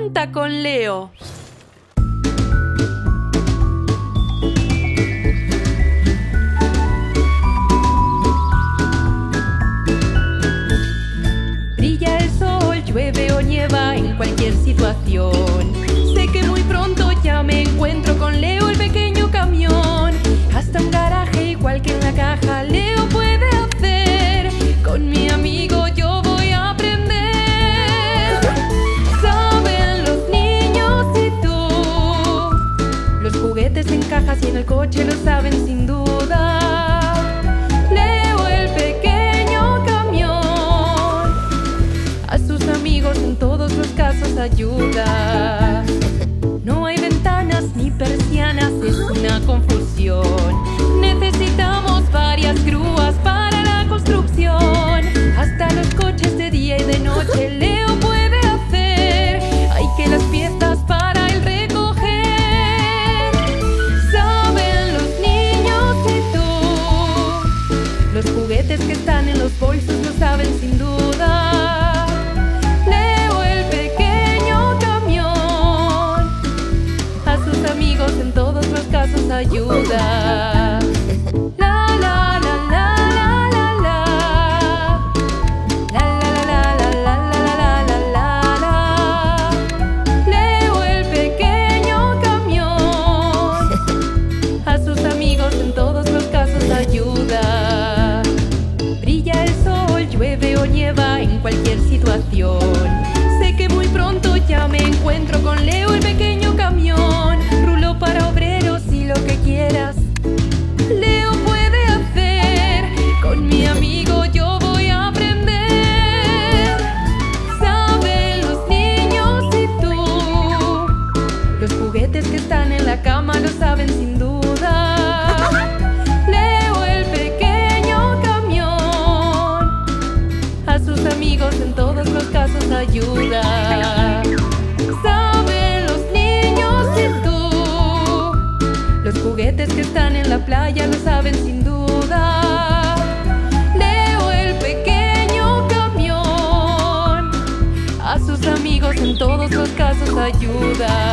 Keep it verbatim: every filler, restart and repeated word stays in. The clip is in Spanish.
pregunta con Leo. Brilla el sol, llueve o nieva en cualquier situación. Sé que muy pronto ya me encuentro con Leo el pequeño camión. Hasta un garaje igual que en la caja Leo puede hacer. Con mi amigo yo voy a aprender. Saben los niños y tú. Los juguetes en cajas y en el coche lo saben sin duda. Leo el pequeño camión. A sus amigos en todos los casos ayuda. No hay ventanas ni persianas, es una confusión. Necesitamos varias grúas para la construcción. Hasta los coches de día y de noche Leo puede hacer. Hay que las piezas para el recoger. Saben los niños y tú. Los juguetes que están en los bolsos lo saben sin duda. Leo el pequeño camión. A sus amigos en todos los casos ayuda. La la la la la la la. La la la la la la la la la. Leo el pequeño camión. A sus amigos en todos los casos ayuda. Brilla el sol, llueve o nieva en cualquier situación. Sé que muy pronto ya me encuentro con Leo el pequeño camión. Rulo para obreros y lo que quieras Leo puede hacer. Con mi amigo yo voy a aprender. Saben los niños y tú. Los juguetes que están en la cama lo saben sin duda. Leo el pequeño camión. A sus amigos en todos los casos ayuda. Saben los niños y tú. Los juguetes que están en la playa lo saben sin duda. Leo el pequeño camión. A sus amigos en todos los casos ayuda.